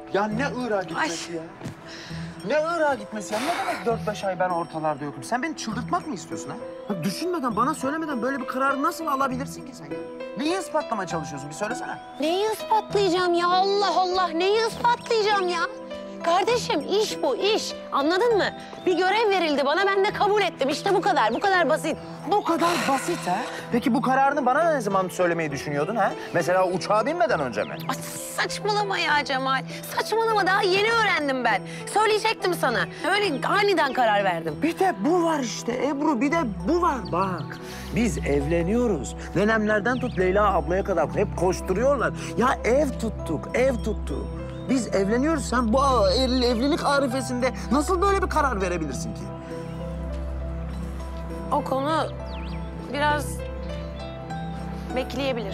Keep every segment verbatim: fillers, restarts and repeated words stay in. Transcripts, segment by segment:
Ya ne Irak'a gitmesi Ay. ya? Ne Irak'a gitmesi ya? Ne demek dört beş ay ben ortalarda yokum? Sen beni çıldırtmak mı istiyorsun ha? Ya düşünmeden, bana söylemeden böyle bir kararı nasıl alabilirsin ki sen ya? Neyi ispatlamaya çalışıyorsun? Bir söylesene. Neyi ispatlayacağım ya? Allah Allah, neyi ispatlayacağım ya? Kardeşim iş bu, iş. Anladın mı? Bir görev verildi bana, ben de kabul ettim. İşte bu kadar, bu kadar basit. Bu kadar basit ha? Peki bu kararını bana ne zaman söylemeyi düşünüyordun ha? Mesela uçağa binmeden önce mi? Ay, saçmalama ya Cemal. Saçmalama, daha yeni öğrendim ben. Söyleyecektim sana. Öyle aniden karar verdim. Bir de bu var işte Ebru, bir de bu var bak. Biz evleniyoruz. Nenemlerden tut Leyla ablaya kadar hep koşturuyorlar. Ya ev tuttuk, ev tuttuk. Biz evleniyoruz. Sen bu ev- evlilik arifesinde nasıl böyle bir karar verebilirsin ki? O konu biraz bekleyebilir.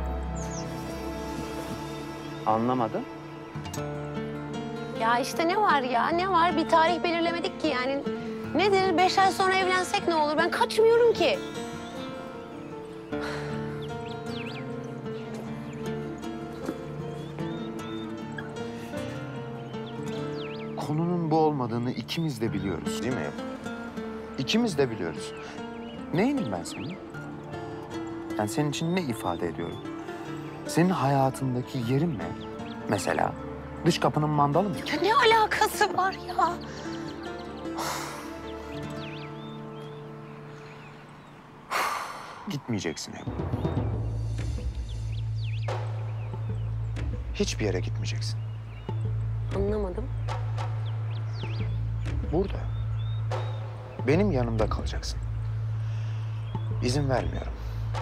Anlamadım. Ya işte ne var ya, ne var? Bir tarih belirlemedik ki yani. Nedir? Beş ay sonra evlensek ne olur? Ben kaçmıyorum ki. Konunun bu olmadığını ikimiz de biliyoruz değil mi Ebru? İkimiz de biliyoruz. Neyinim ben senin? Yani senin için ne ifade ediyorum? Senin hayatındaki yerin ne? Mesela dış kapının mandalı mı? Ya ne alakası var ya? Gitmeyeceksin Ebru. Hiçbir yere gitmeyeceksin. Anlamadım. Burada. Benim yanımda kalacaksın. İzin vermiyorum.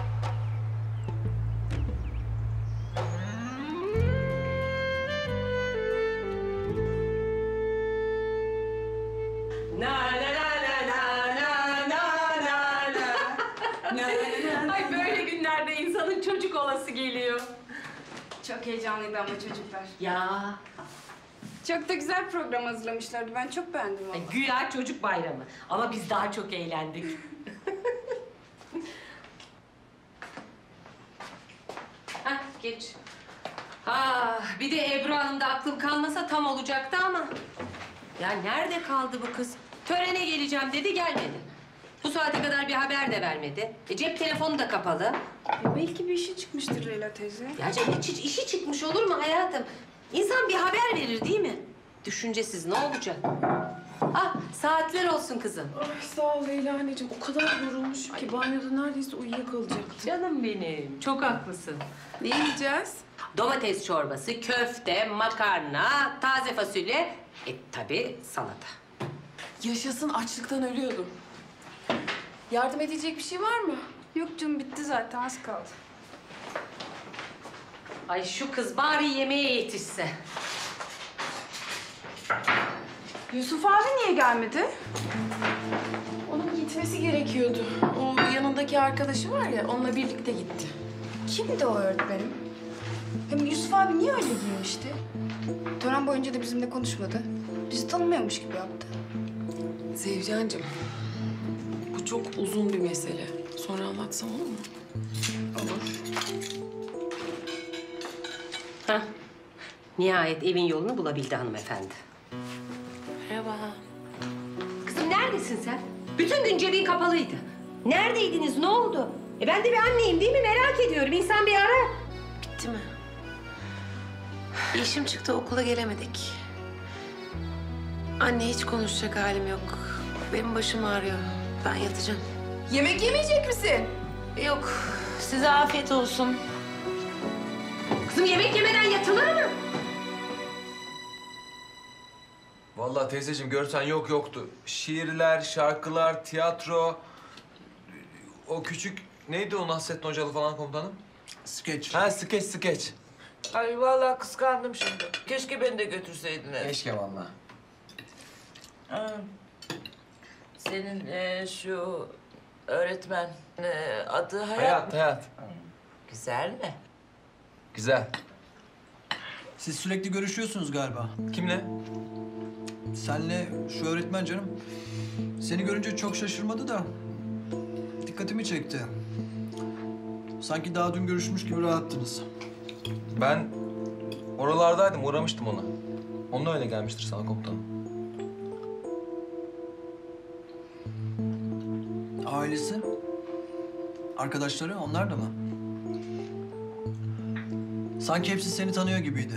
Ay böyle günlerde insanın çocuk olası geliyor. Çok heyecanlıydı ama çocuklar. Ya Çok da güzel program hazırlamışlardı. Ben çok beğendim ay, valla. güya çocuk bayramı ama biz daha çok eğlendik. Hah geç. Ah, bir de Ebru Hanım'da aklım kalmasa tam olacaktı ama. Ya nerede kaldı bu kız? Törene geleceğim dedi, gelmedi. Bu saate kadar bir haber de vermedi. E, cep telefonu da kapalı. Ya belki bir işi çıkmıştır Leyla teyze. Ya canım hiç, hiç işi çıkmış olur mu hayatım? İnsan bir haber verir değil mi? Düşüncesiz ne olacak? Ah, saatler olsun kızım. Ay sağ ol Leyla anneciğim. O kadar yorulmuşum ki banyoda neredeyse uyuyakalacaktım. Canım benim, çok haklısın. Ne yiyeceğiz? Domates çorbası, köfte, makarna, taze fasulye, e tabii salata. Yaşasın, açlıktan ölüyordum. Yardım edecek bir şey var mı? Yok canım, bitti zaten, az kaldı. Ay şu kız bari yemeğe yetişse. Yusuf abi niye gelmedi? Onun gitmesi gerekiyordu. O yanındaki arkadaşı var ya, onunla birlikte gitti. Kimdi o öğretmenim? Hem Yusuf abi niye öyle giymişti? Tören boyunca da bizimle konuşmadı. Bizi tanımıyormuş gibi yaptı. Zevcancığım, bu çok uzun bir mesele. Sonra anlatsam olur mu? Olur. Hah, nihayet evin yolunu bulabildi hanımefendi. Merhaba. Kızım neredesin sen? Bütün gün cebin kapalıydı. Neredeydiniz, ne oldu? E ben de bir anneyim değil mi? Merak ediyorum. İnsan bir arar. Bitti mi? İşim çıktı, okula gelemedik. Anne, hiç konuşacak halim yok. Benim başım ağrıyor. Ben yatacağım. Yemek yemeyecek misin? Yok, size afiyet olsun. Kızım yemek yemeden yatılır mı? Vallahi teyzeciğim görsen yok yoktu. Şiirler, şarkılar, tiyatro... O küçük... Neydi o Nasrettin Hocalı falan komutanım? Skeç. Ha skeç skeç. Ay vallahi kıskandım şimdi. Keşke beni de götürseydiniz. Keşke vallahi. Ha. Senin e, şu öğretmen e, adı Hayat, Hayat mı? hayat. Güzel mi? Güzel. Siz sürekli görüşüyorsunuz galiba. Kimle? Senle şu öğretmen canım. Seni görünce çok şaşırmadı da dikkatimi çekti. Sanki daha dün görüşmüş gibi rahattınız. Ben oralardaydım, uğramıştım ona. Onun da öyle gelmiştir sana komutanım. Ailesi? Arkadaşları onlar da mı? Sanki hepsi seni tanıyor gibiydi.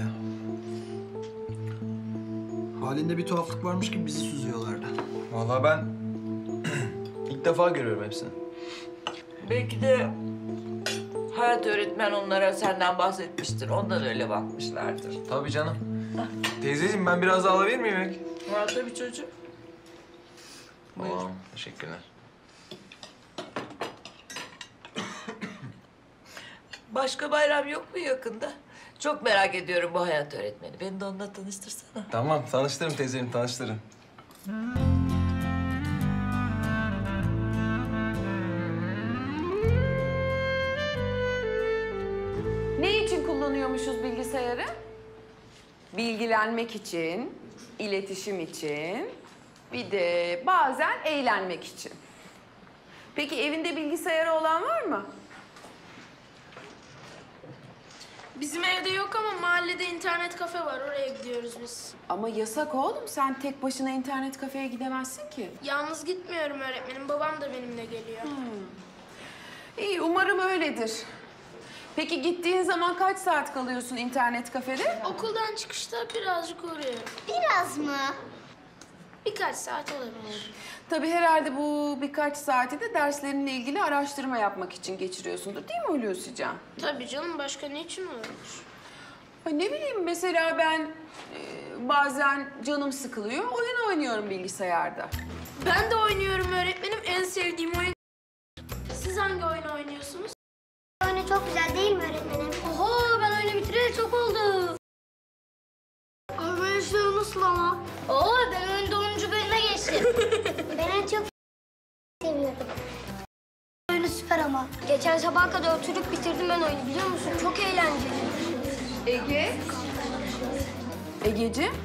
Halinde bir tuhaflık varmış gibi bizi süzüyorlardı. Vallahi ben ilk defa görüyorum hepsini. Belki de Hayat öğretmen onlara senden bahsetmiştir. Ondan öyle bakmışlardır. Tabii canım. Teyzeciğim ben biraz daha alabilir miyim? Var tabii çocuğum. Tamam, teşekkürler. Başka bayram yok mu yakında? Çok merak ediyorum bu Hayat öğretmeni. Beni de onunla tanıştırsana. Tamam, tanıştırırım teyzeciğim, tanıştırırım. Ne için kullanıyormuşuz bilgisayarı? Bilgilenmek için, iletişim için, bir de bazen eğlenmek için. Peki evinde bilgisayarı olan var mı? Bizim evde yok ama mahallede internet kafe var. Oraya gidiyoruz biz. Ama yasak oğlum. Sen tek başına internet kafeye gidemezsin ki. Yalnız gitmiyorum öğretmenim. Babam da benimle geliyor. İyi, umarım öyledir. Peki gittiğin zaman kaç saat kalıyorsun internet kafede? Okuldan çıkışta birazcık uğruyorum. Biraz mı? Birkaç saat olabilir. Tabii herhalde bu birkaç saati de derslerinle ilgili araştırma yapmak için geçiriyorsundur, değil mi Hulusican? Tabii canım. Başka ne için olur? Ay ne bileyim, mesela ben e, bazen canım sıkılıyor, oyun oynuyorum bilgisayarda. Ben de oynuyorum öğretmenim. En sevdiğim oyun. Siz hangi oyunu oynuyorsunuz? Oyunu çok güzel değil mi öğretmenim? Oho, ben oyunu bitireli çok oldu. Abi böyle şey nasıl ama? Oo, ben oyunda onuncu bölüme geçtim. Ben en çok seviyordum. Oyunu süper ama. Geçen sabaha kadar oturup bitirdim ben oyunu, biliyor musun? Çok eğlenceli. Ege? Egeciğim?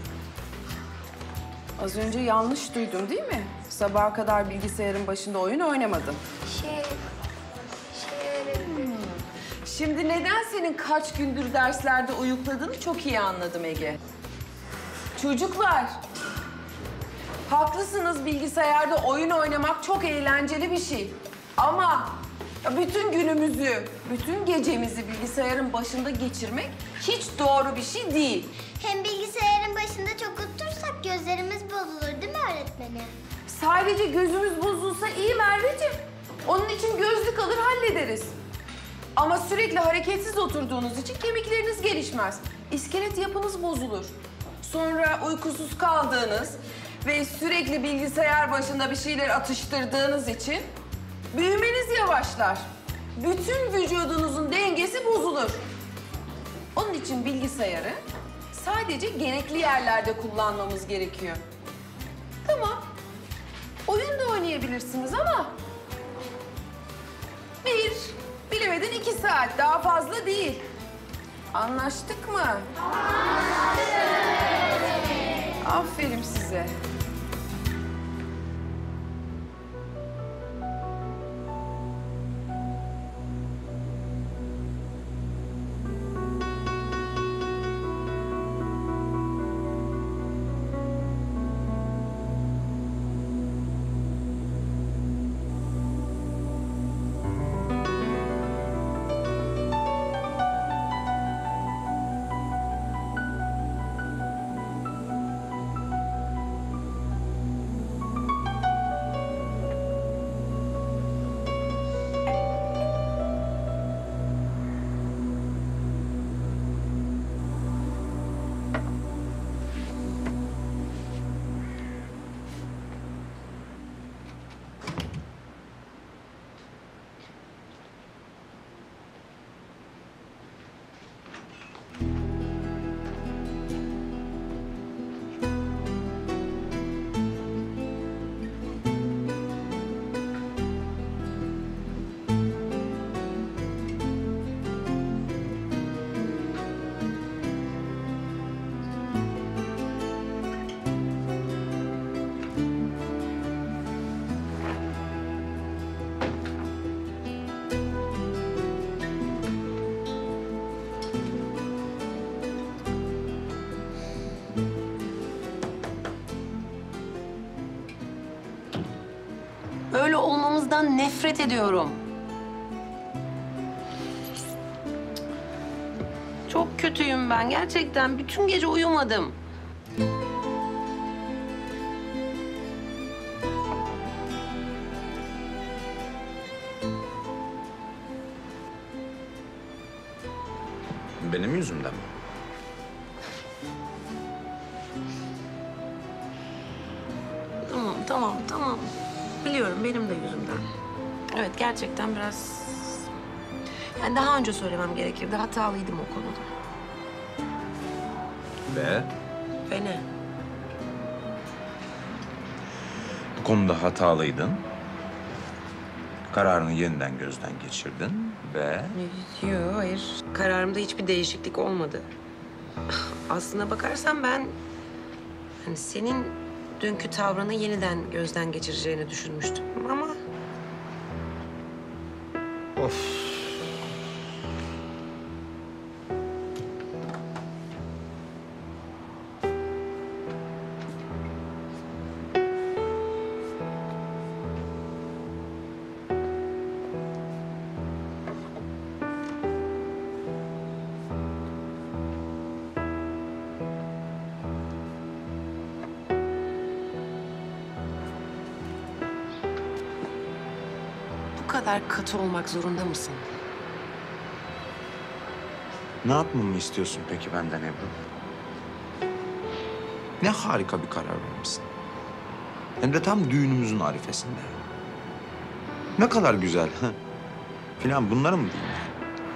Az önce yanlış duydum değil mi? Sabaha kadar bilgisayarın başında oyun oynamadın. Şey... Şey öğretmenim. Şimdi neden senin kaç gündür derslerde uyukladığını çok iyi anladım Ege. Çocuklar, haklısınız, bilgisayarda oyun oynamak çok eğlenceli bir şey. Ama bütün günümüzü, bütün gecemizi bilgisayarın başında geçirmek hiç doğru bir şey değil. Hem bilgisayarın başında çok oturursak gözlerimiz bozulur değil mi öğretmenim? Sadece gözümüz bozulsa iyi Merveciğim. Onun için gözlük alır hallederiz. Ama sürekli hareketsiz oturduğunuz için kemikleriniz gelişmez. İskelet yapınız bozulur. Sonra uykusuz kaldığınız ve sürekli bilgisayar başında bir şeyler atıştırdığınız için büyümeniz yavaşlar. Bütün vücudunuzun dengesi bozulur. Onun için bilgisayarı sadece gerekli yerlerde kullanmamız gerekiyor. Tamam, oyun da oynayabilirsiniz ama bir, bilemedin iki saat, daha fazla değil. Anlaştık mı? Anlaştık. Aferin size. Nazlı'dan nefret ediyorum. Çok kötüyüm ben gerçekten. Bütün gece uyumadım. Benim yüzümden mi? Tamam, tamam, tamam. Biliyorum benim de yüzümden. Evet, gerçekten biraz... Yani daha önce söylemem gerekirdi. Hatalıydım o konuda. Ve Ve ne? bu konuda hatalıydın. Kararını yeniden gözden geçirdin ve... Yok, hayır. Kararımda hiçbir değişiklik olmadı. Aslına bakarsan ben... Hani senin dünkü tavrını yeniden gözden geçireceğini düşünmüştüm ama... Of. Bu kadar katı olmak zorunda mısın? Ne yapmamı istiyorsun peki benden Ebru? Ne harika bir karar vermişsin. Hem de tam düğünümüzün arifesinde. Ne kadar güzel. Filan bunları mı diyeyim yani?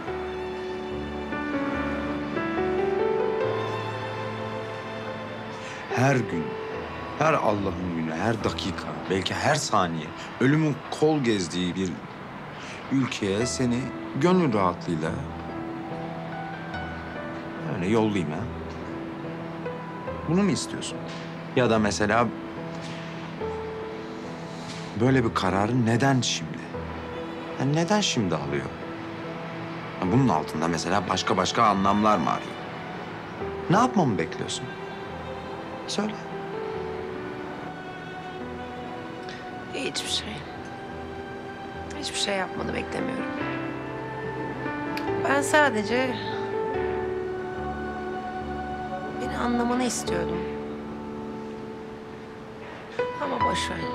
Her gün, her Allah'ın günü, her dakika, belki her saniye ölümün kol gezdiği bir ülkeye seni gönül rahatlığıyla öyle yollayayım ha. Bunu mu istiyorsun? Ya da mesela böyle bir kararı neden şimdi? Yani neden şimdi alıyor? Ya bunun altında mesela başka başka anlamlar mı arıyor? Ne yapmamı bekliyorsun? Söyle. Hiçbir şey. Hiçbir şey yapmanı beklemiyorum. Ben sadece... beni anlamanı istiyordum. Ama boş ver.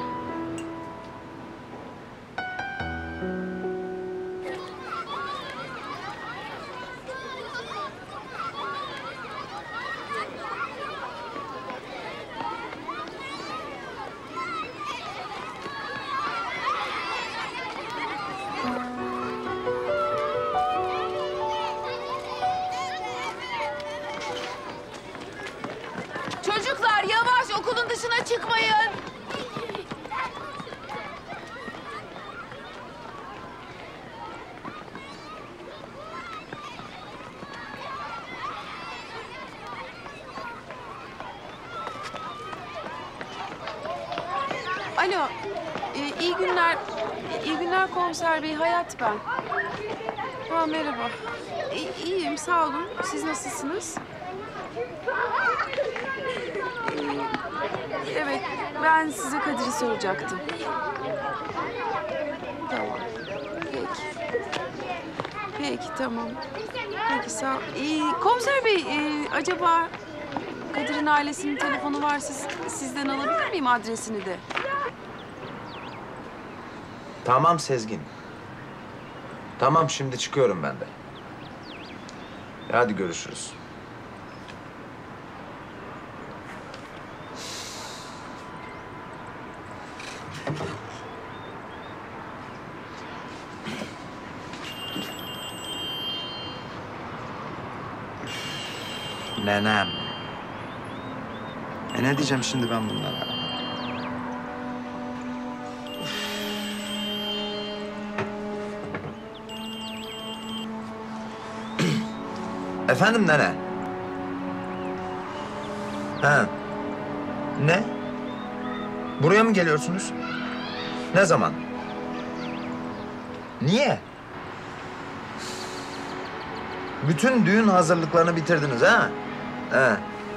Çocuklar yavaş, okulun dışına çıkmayın. Alo, e, iyi günler. İyi günler komiser bey, Hayat ben. Ha, merhaba. İ- iyiyim, sağ olun. Siz nasılsınız? Ee, evet, ben size Kadir'i soracaktım. Tamam. Peki. Peki, tamam. Peki, sağ ol. Ee, komiser bey, e, acaba Kadir'in ailesinin telefonu var. Siz, sizden alabilir miyim adresini de? Tamam Sezgin. Tamam şimdi çıkıyorum ben de. Hadi görüşürüz. Nenem. E ne diyeceğim şimdi ben bunlara? Efendim nene? Ha. Ne? Buraya mı geliyorsunuz? Ne zaman? Niye? Bütün düğün hazırlıklarını bitirdiniz ha? Ha.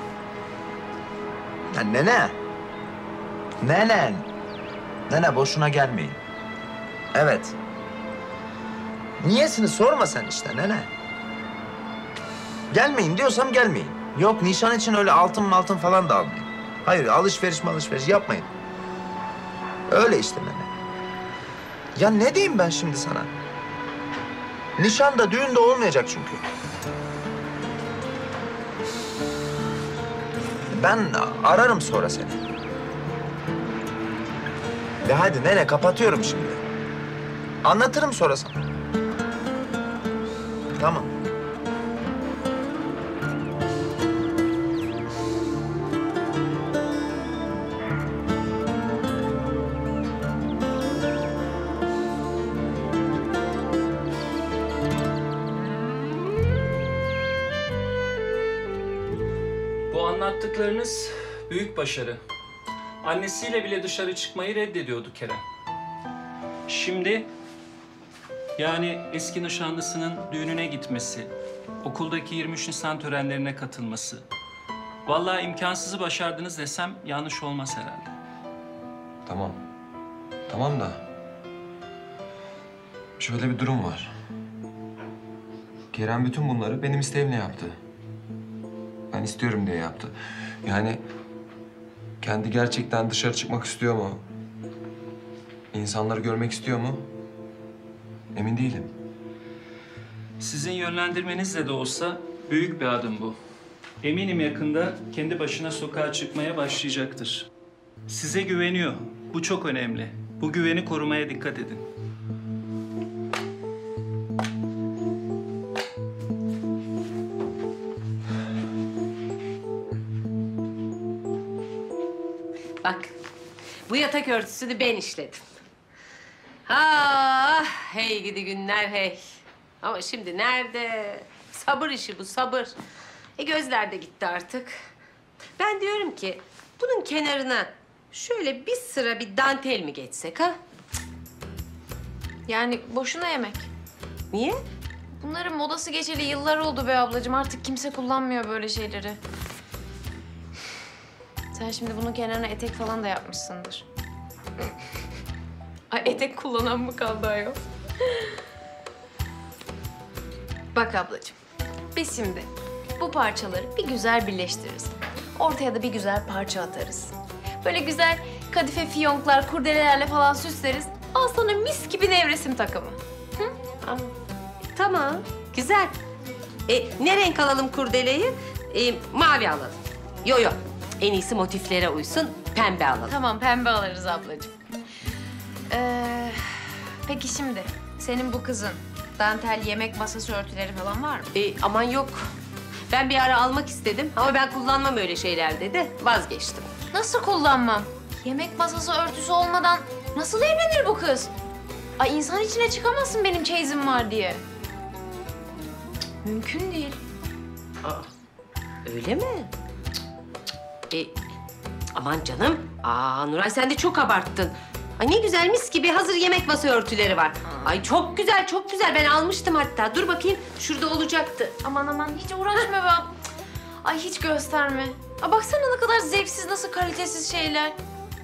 Ya nene. Nene. Nene boşuna gelmeyin. Evet. Niyesini sorma sen işte nene. Gelmeyin diyorsam gelmeyin. Yok nişan için öyle altın altın falan da almayın. Hayır alışveriş alışveriş yapmayın. Öyle işte nene. Ya ne diyeyim ben şimdi sana? Nişan da düğün de olmayacak çünkü. Ben ararım sonra seni. De hadi nene kapatıyorum şimdi. Anlatırım sonra sana. Tamam. Bu anlattıklarınız büyük başarı. Annesiyle bile dışarı çıkmayı reddediyordu Kerem. Şimdi, yani eski nişanlısının düğününe gitmesi, okuldaki yirmi üç Nisan törenlerine katılması. Vallahi imkansızı başardınız desem yanlış olmaz herhalde. Tamam. Tamam da... Şöyle bir durum var. Kerem bütün bunları benim isteğimle yaptı. Ben istiyorum diye yaptı. Yani kendi gerçekten dışarı çıkmak istiyor mu? İnsanları görmek istiyor mu? Emin değilim. Sizin yönlendirmenizle de olsa büyük bir adım bu. Eminim yakında kendi başına sokağa çıkmaya başlayacaktır. Size güveniyor. Bu çok önemli. Bu güveni korumaya dikkat edin. Bak, bu yatak örtüsünü ben işledim. Ah, hey gidi günler hey. Ama şimdi nerede? Sabır işi bu, sabır. E gözler de gitti artık. Ben diyorum ki bunun kenarına şöyle bir sıra bir dantel mi geçsek ha? Yani boşuna yemek. Niye? Bunların modası geçeli yıllar oldu be ablacığım. Artık kimse kullanmıyor böyle şeyleri. Sen şimdi bunun kenarına etek falan da yapmışsındır. Ay etek kullanan mı kaldı ayol? Bak ablacığım, biz şimdi bu parçaları bir güzel birleştiririz. Ortaya da bir güzel parça atarız. Böyle güzel kadife fiyonklar, kurdelelerle falan süsleriz. Al sana mis gibi nevresim takımı. Hı? Aa, tamam, güzel. E, ne renk alalım kurdeleyi? E, mavi alalım. Yo yo, en iyisi motiflere uysun, pembe alalım. Tamam, pembe alırız ablacığım. Ee, peki şimdi senin bu kızın dantel yemek masası örtüleri falan var mı? E, aman yok. Ben bir ara almak istedim ama ben kullanmam öyle şeyler dedi. Vazgeçtim. Nasıl kullanmam? Yemek masası örtüsü olmadan nasıl evlenir bu kız? Ay insan içine çıkamazsın benim çeyizim var diye. Cık, mümkün değil. Aa, öyle mi? Cık, cık. E, aman canım. Aa Nuray sen de çok abarttın. Ay ne güzel mis gibi hazır yemek masa örtüleri var. Aa. Ay çok güzel çok güzel ben almıştım hatta. Dur bakayım şurada olacaktı. Aman aman hiç uğraşma be. Cık. Ay hiç gösterme. Aa, baksana ne kadar zevksiz, nasıl kalitesiz şeyler.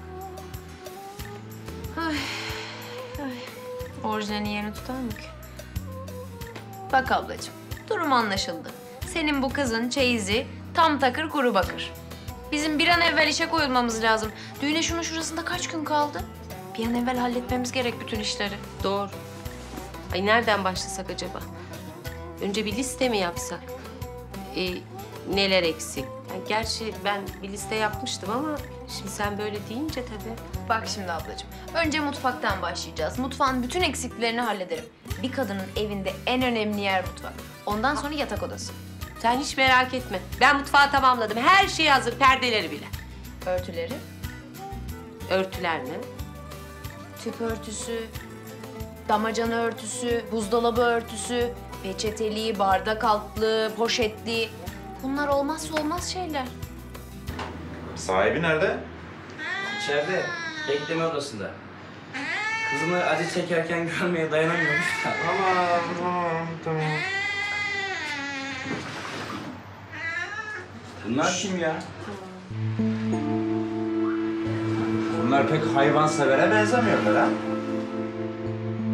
Ay, ay. Orijinalini yerini tutar mı ki? Bak ablacığım, durum anlaşıldı. Senin bu kızın çeyizi tam takır kuru bakır. Bizim bir an evvel işe koyulmamız lazım. Düğüne şunun şurasında kaç gün kaldı? Bir an evvel halletmemiz gerek bütün işleri. Doğru. Ay nereden başlasak acaba? Önce bir liste mi yapsak? Ee, neler eksik? Yani gerçi ben bir liste yapmıştım ama şimdi sen böyle deyince tabii. Bak şimdi ablacığım, önce mutfaktan başlayacağız. Mutfağın bütün eksiklerini hallederim. Bir kadının evinde en önemli yer mutfak. Ondan sonra yatak odası. Sen hiç merak etme. Ben mutfağı tamamladım. Her şey hazır, perdeleri bile. Örtüleri? Örtüler mi? Tüp örtüsü, damacana örtüsü, buzdolabı örtüsü, peçeteli, bardak altlı, poşetli. Bunlar olmazsa olmaz şeyler. Sahibi nerede? İçeride, bekleme odasında. Kızını acı çekerken görmeye dayanamıyormuş da. Tamam, tamam, tamam. Bunlar kim ya? Bunlar pek hayvansevere benzemiyorlar ha?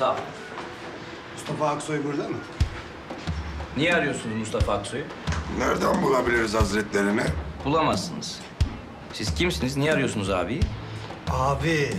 Sağ ol. Mustafa Aksoy burada mı? Niye arıyorsunuz Mustafa Aksoy'u? Nereden bulabiliriz hazretlerini? Bulamazsınız. Siz kimsiniz? Niye arıyorsunuz abiyi? Abi.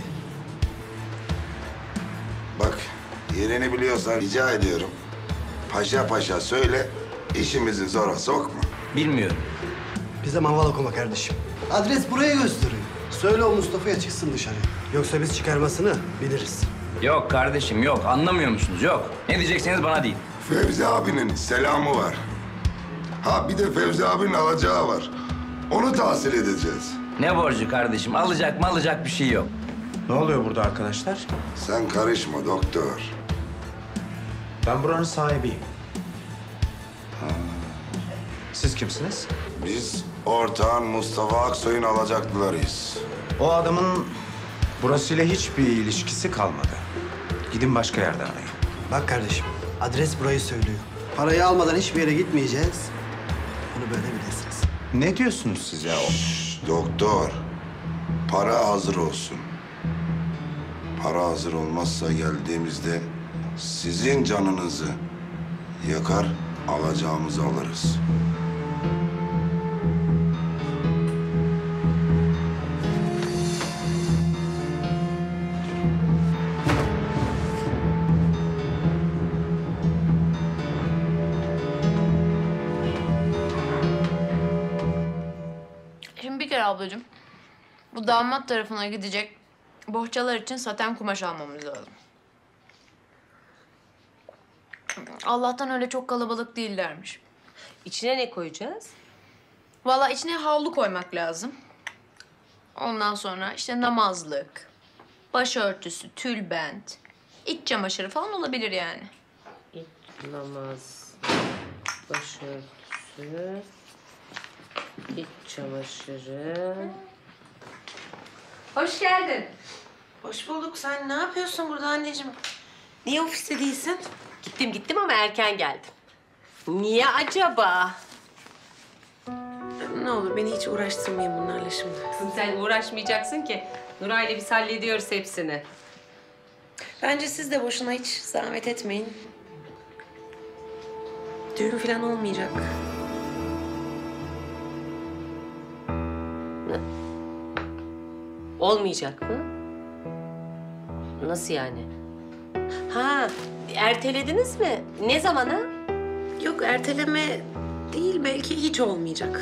Bak, yerini biliyorsan rica ediyorum. Paşa paşa söyle, işimizi zora sokma. Bilmiyorum. Bize maval okuma kardeşim. Adres buraya gösteriyor. Söyle o Mustafa'ya çıksın dışarı. Yoksa biz çıkarmasını biliriz. Yok kardeşim yok. Anlamıyor musunuz? Yok. Ne diyecekseniz bana deyin. Fevzi abinin selamı var. Ha bir de Fevzi abinin alacağı var. Onu tahsil edeceğiz. Ne borcu kardeşim? Alacak mı alacak bir şey yok. Ne oluyor burada arkadaşlar? Sen karışma doktor. Ben buranın sahibiyim. Siz kimsiniz? Biz ortağın Mustafa Aksoy'un alacaklılarıyız. O adamın burasıyla hiçbir ilişkisi kalmadı. Gidin başka yerden arayın. Bak kardeşim, adres burayı söylüyor. Parayı almadan hiçbir yere gitmeyeceğiz. Bunu böyle bilirsiniz. Ne diyorsunuz siz ya? Şşş, doktor, para hazır olsun. Para hazır olmazsa geldiğimizde sizin canınızı yakar, alacağımızı alırız. Şimdi bir kere ablacığım, bu damat tarafına gidecek bohçalar için saten kumaş almamız lazım. Allah'tan öyle çok kalabalık değillermiş. İçine ne koyacağız? Vallahi içine havlu koymak lazım. Ondan sonra işte namazlık, başörtüsü, tülbent, iç çamaşırı falan olabilir yani. İç namaz, başörtüsü, iç çamaşırı. Hoş geldin. Hoş bulduk. Sen ne yapıyorsun burada anneciğim? Niye ofiste değilsin? Gittim gittim ama erken geldim. Niye acaba? Ne olur beni hiç uğraştırmayın bunlarla şimdi. Kızım sen uğraşmayacaksın ki. Nuray'la biz hallediyoruz hepsini. Bence siz de boşuna hiç zahmet etmeyin. Düğün falan olmayacak. Olmayacak mı? Nasıl yani? Ha, ertelediniz mi? Ne zamana? Yok erteleme değil, belki hiç olmayacak.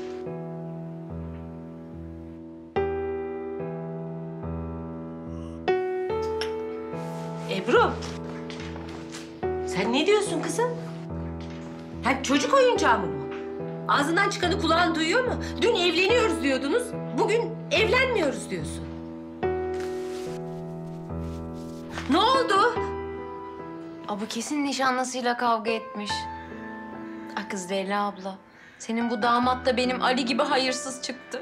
Ebru. Sen ne diyorsun kızım? Ha, çocuk oyuncağı mı bu? Ağzından çıkanı kulağın duyuyor mu? Dün evleniyoruz diyordunuz. Bugün evlenmiyoruz diyorsun. Ne oldu? Aa, bu kesin nişanlısıyla kavga etmiş. Ah kız Leyla abla, senin bu damat da benim Ali gibi hayırsız çıktı.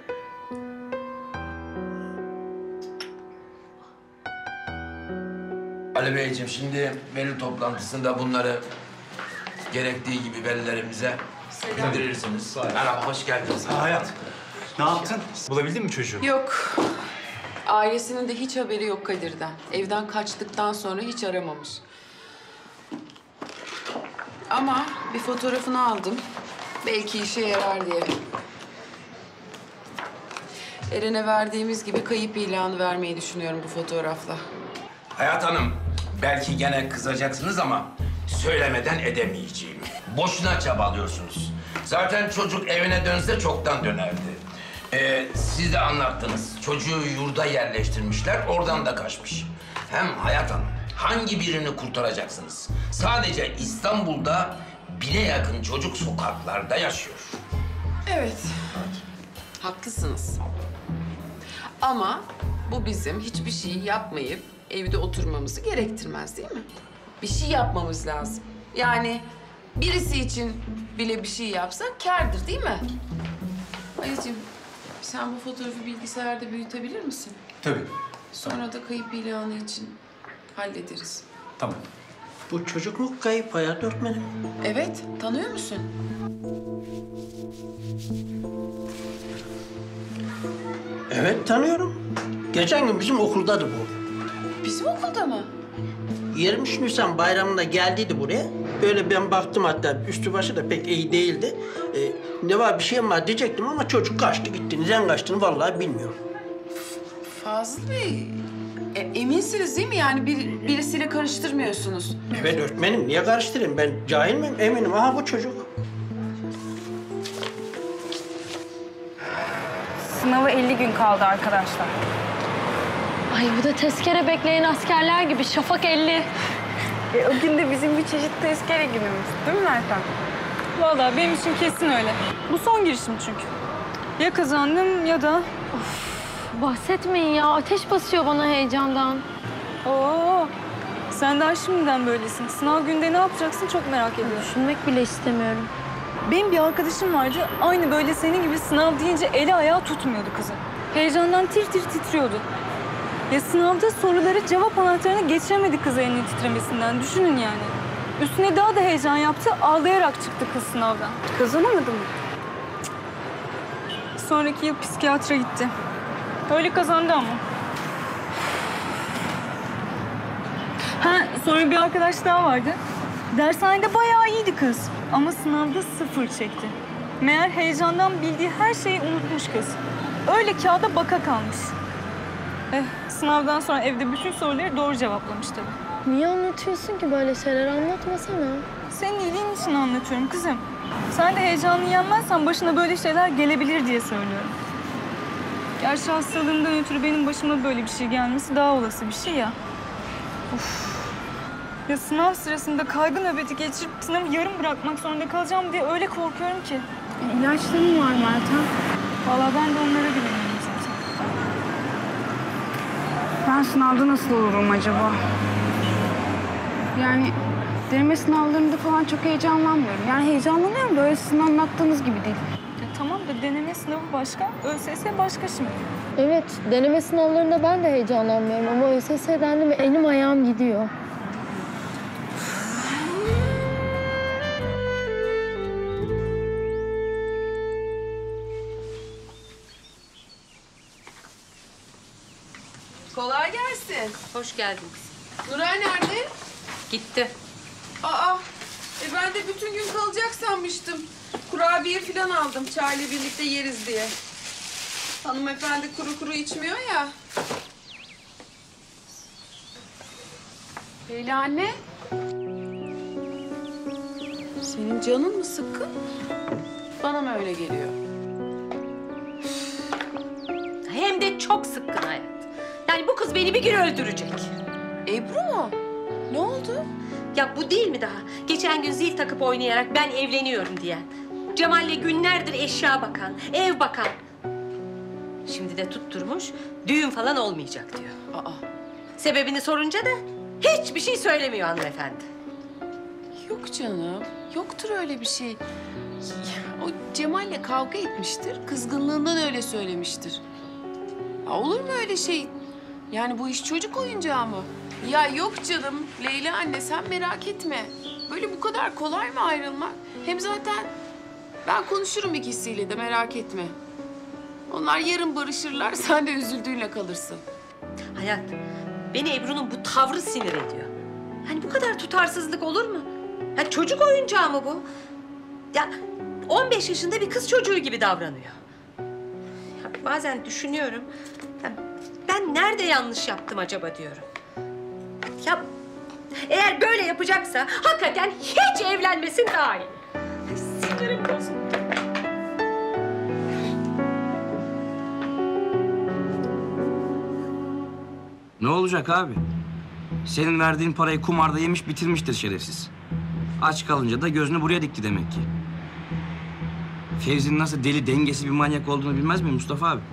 Ali Beyciğim, şimdi veli toplantısında bunları gerektiği gibi velilerimize bildirirsiniz. Merhaba, hoş geldiniz. Hayat, ne yaptın? Bulabildin mi çocuğu? Yok. Ailesinin de hiç haberi yok Kadir'den. Evden kaçtıktan sonra hiç aramamış. Ama bir fotoğrafını aldım. Belki işe yarar diye. Eren'e verdiğimiz gibi kayıp ilanı vermeyi düşünüyorum bu fotoğrafla. Hayat Hanım, belki gene kızacaksınız ama söylemeden edemeyeceğim. Boşuna çabalıyorsunuz. Zaten çocuk evine dönse çoktan dönerdi. Ee, siz de anlattınız. Çocuğu yurda yerleştirmişler, oradan da kaçmış. Hem Hayat Hanım, hangi birini kurtaracaksınız? Sadece İstanbul'da bine yakın çocuk sokaklarda yaşıyor. Evet. Haklısınız. Ama bu bizim hiçbir şey yapmayıp evde oturmamızı gerektirmez değil mi? Bir şey yapmamız lazım. Yani birisi için bile bir şey yapsak kârdır değil mi? Ayıcığım, sen bu fotoğrafı bilgisayarda büyütebilir misin? Tabii. Sonra da kayıp ilanı için hallederiz. Tamam. Bu çocuk mu kayıp Hayat öğretmenim? Evet, tanıyor musun? Evet tanıyorum. Geçen gün bizim okuldadı bu. Bizim okulda mı? Yermiş Nisan bayramında geldiydi buraya. Böyle ben baktım hatta üstü başı da pek iyi değildi. Ee, ne var bir şey mi var diyecektim ama çocuk kaçtı gitti. Neden kaçtığını vallahi bilmiyorum. Fazıl Bey, e, eminsiniz değil mi? Yani bir, birisiyle karıştırmıyorsunuz. Evet öğretmenim niye karıştırayım? Ben cahil miyim? Eminim. Aha bu çocuk. Sınava elli gün kaldı arkadaşlar. Ay bu da tezkere bekleyen askerler gibi. Şafak elli. E, o gün de bizim bir çeşit tezkere günümüz. Değil mi Meltem? Vallahi benim için kesin öyle. Bu son girişim çünkü. Ya kazandım ya da... Of, bahsetmeyin ya. Ateş basıyor bana heyecandan. Oo, sen daha şimdiden böylesin. Sınav günde ne yapacaksın çok merak ediyorum. Düşünmek bile istemiyorum. Benim bir arkadaşım vardı. Aynı böyle senin gibi sınav deyince eli ayağı tutmuyordu kızı. Heyecandan tir tir titriyordu. Ya sınavda soruları cevap anahtarını geçiremedi kız elinin titremesinden. Düşünün yani. Üstüne daha da heyecan yaptı. Ağlayarak çıktı kız sınavdan. Kazanamadı mı? Sonraki yıl psikiyatra gitti. Öyle kazandı ama. Ha, sonra bir arkadaş daha vardı. Dershanede bayağı iyiydi kız. Ama sınavda sıfır çekti. Meğer heyecandan bildiği her şeyi unutmuş kız. Öyle kağıda baka kalmış. Eh, sınavdan sonra evde bütün soruları doğru cevaplamış tabii. Niye anlatıyorsun ki böyle şeyler? Anlatmasana. Senin iyiliğin için anlatıyorum kızım. Sen de heyecanını yenmezsen başına böyle şeyler gelebilir diye söylüyorum. Gerçi hastalığımdan ötürü benim başıma böyle bir şey gelmesi daha olası bir şey ya. Of. Ya sınav sırasında kaygı nöbeti geçirip sınavı yarım bırakmak zorunda kalacağım diye öyle korkuyorum ki. E, ilaçların var Meltem. Vallahi ben de onlara güveniyorum zaten. Ben sınavda nasıl olurum acaba? Yani deneme sınavlarında falan çok heyecanlanmıyorum. Yani heyecanlanıyorum da öyle sizin anlattığınız gibi değil. Ya tamam da deneme sınavı başka, ÖSS başka şimdi. Evet, deneme sınavlarında ben de heyecanlanmıyorum ama ÖSS'den de mi elim ayağım gidiyor. Kolay gelsin. Hoş geldin. Nuray nerede? Gitti. Aa, e ben de bütün gün kalacak sanmıştım. Kurabiye falan aldım çayla birlikte yeriz diye. Hanımefendi kuru kuru içmiyor ya. Leyla anne. Senin canın mı sıkkın? Bana mı öyle geliyor? Hem de çok sıkkın hayat. Yani bu kız beni bir gün öldürecek. Ebru mu? Ne oldu? Ya bu değil mi daha? Geçen gün zil takıp oynayarak ben evleniyorum diyen. Cemal'le günlerdir eşya bakan, ev bakan. Şimdi de tutturmuş, düğün falan olmayacak diyor. Aa. Sebebini sorunca da hiçbir şey söylemiyor hanımefendi. Yok canım, yoktur öyle bir şey. O Cemal'le kavga etmiştir, kızgınlığından öyle söylemiştir. Ya olur mu öyle şey? Yani bu iş çocuk oyuncağı mı? Ya yok canım, Leyla anne sen merak etme. Böyle bu kadar kolay mı ayrılmak? Hem zaten ben konuşurum ikisiyle de merak etme. Onlar yarın barışırlar, sen de üzüldüğünle kalırsın. Hayat, beni Ebru'nun bu tavrı sinir ediyor. Hani bu kadar tutarsızlık olur mu? Ya çocuk oyuncağı mı bu? Ya on beş yaşında bir kız çocuğu gibi davranıyor. Ya bazen düşünüyorum, ya ben nerede yanlış yaptım acaba diyorum. Ya eğer böyle yapacaksa hakikaten hiç evlenmesin daha iyi. Sinirim bozuldu. Ne olacak abi? Senin verdiğin parayı kumarda yemiş bitirmiştir şerefsiz. Aç kalınca da gözünü buraya dikti demek ki. Fevzi'nin nasıl deli dengesi bir manyak olduğunu bilmez mi Mustafa abi?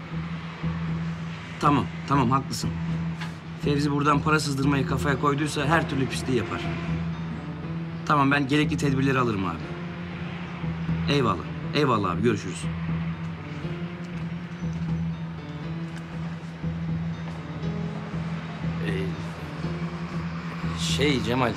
Tamam, tamam haklısın. Fevzi buradan para sızdırmayı kafaya koyduysa her türlü pisliği yapar. Tamam ben gerekli tedbirleri alırım abi. Eyvallah, eyvallah abi görüşürüz. Şey Cemal,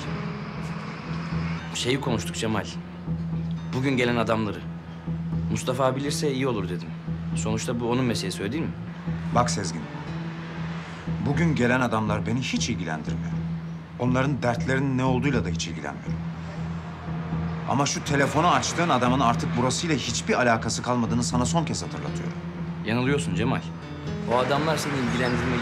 şeyi konuştuk Cemal. Bugün gelen adamları. Mustafa bilirse iyi olur dedim. Sonuçta bu onun meselesi öyle değil mi? Bak Sezgin, bugün gelen adamlar beni hiç ilgilendirmiyor. Onların dertlerinin ne olduğuyla da hiç ilgilenmiyorum. Ama şu telefonu açtığın adamın artık burasıyla hiçbir alakası kalmadığını sana son kez hatırlatıyorum. Yanılıyorsun Cemal. O adamlar seni ilgilendirmeli.